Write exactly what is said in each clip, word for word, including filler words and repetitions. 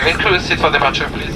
Cabin crew, seat for departure, please.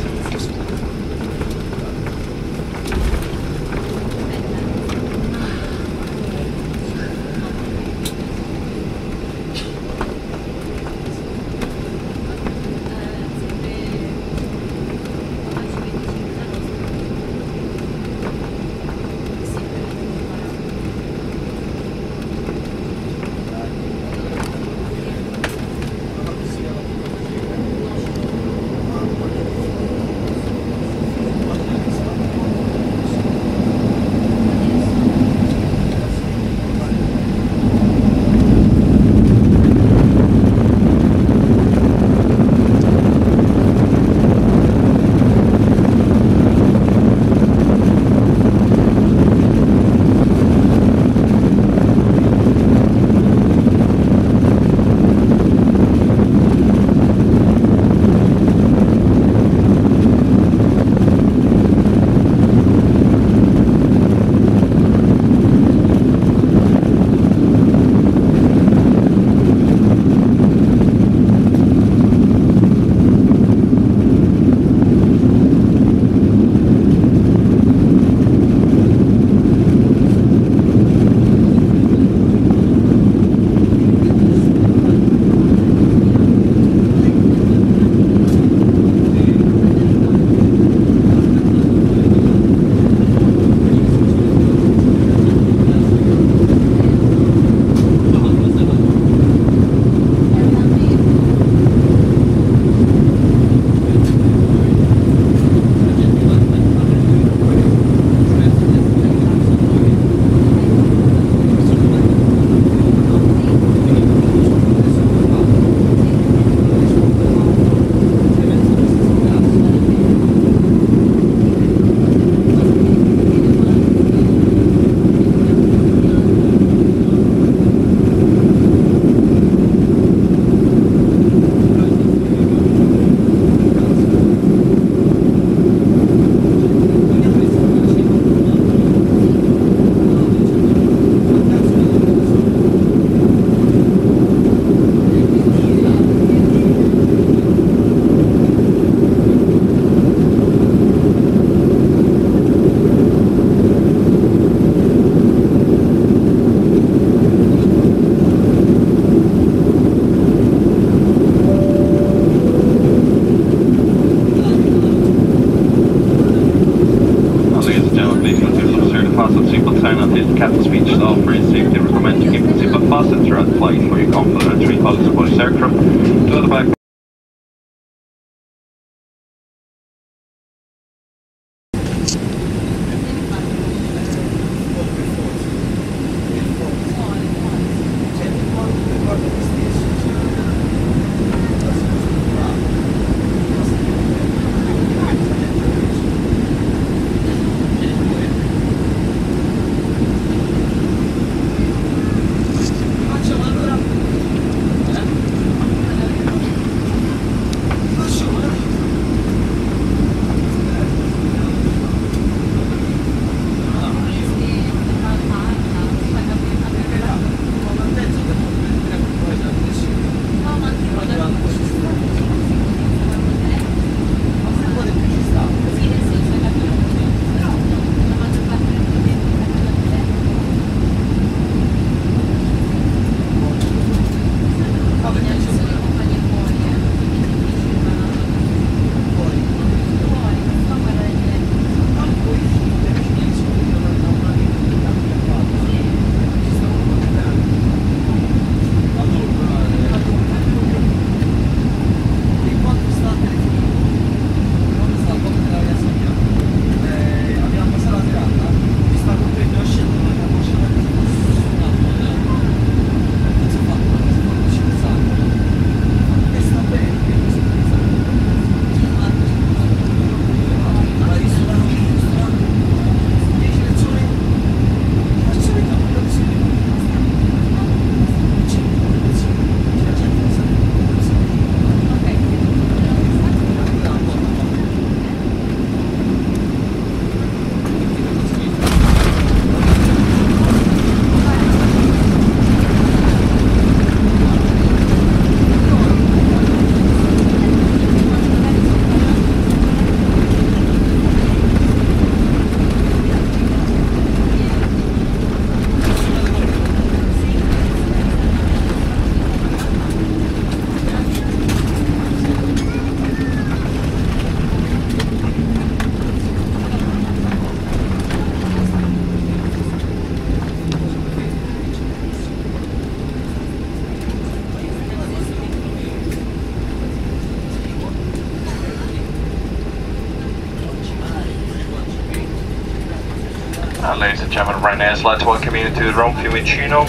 Uh, ladies and gentlemen, Ryanair is like to welcome you to Rome Fiumicino.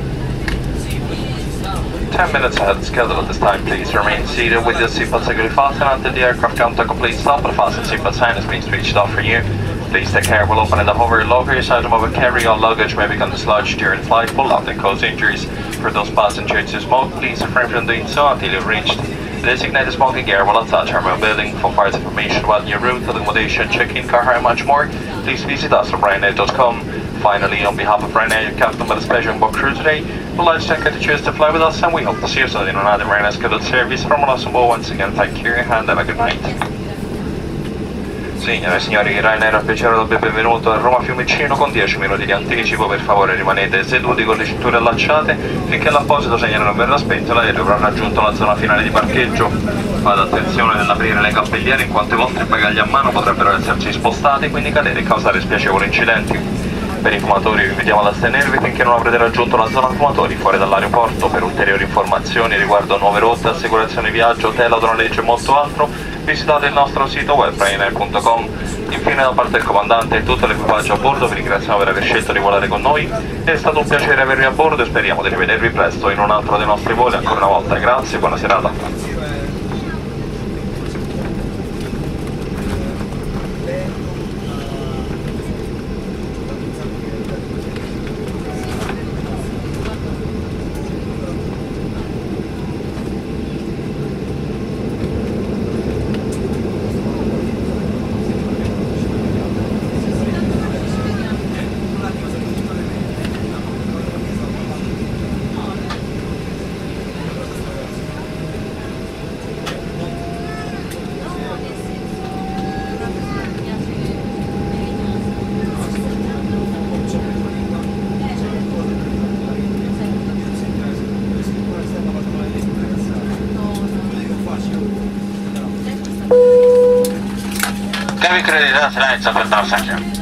ten minutes ahead of schedule at this time. Please remain seated with your seatbelt securely fastened until the aircraft comes to a complete stop. The fasten seatbelt sign has been switched off for you. Please take care. We'll open the hover locker. Your item of a carry all luggage may become dislodged during flight. Pull out and cause injuries. For those passengers who smoke, please refrain from doing so until you've reached the designated smoking area. Will attach our building. For further information about your route, accommodation, check-in, car hire, and much more, please visit us at Ryanair dot com. Finally, on behalf of Ryanair, your captain, with a pleasure on board crew today, we'd like to thank you to choose to fly with us, and we hope to see you soon in another Ryanair scheduled service. From us on board, once again, thank you and have a good night. Signore e signori, Ryanair ha piacere di darvi il benvenuto a Roma Fiumicino con dieci minuti di anticipo. Per favore rimanete seduti con le cinture allacciate finché l'apposito segnale non verrà spento e l'aereo avrà raggiunto la zona finale di parcheggio. Fate attenzione nell'aprire le cappelliere in quanto i vostri bagagli a mano potrebbero esserci spostati e quindi cadere e causare spiacevoli incidenti. Per i fumatori vi invitiamo ad astenervi finché non avrete raggiunto la zona fumatori fuori dall'aeroporto. Per ulteriori informazioni riguardo nuove rotte, assicurazioni viaggio, hotel, autonoleggio e molto altro, visitate il nostro sito web ryanair punto com. Infine, da parte del comandante e tutto l'equipaggio a bordo vi ringraziamo per aver scelto di volare con noi. È stato un piacere avervi a bordo e speriamo di rivedervi presto in un altro dei nostri voli. Ancora una volta grazie e buona serata. Devi credere, dai, per dar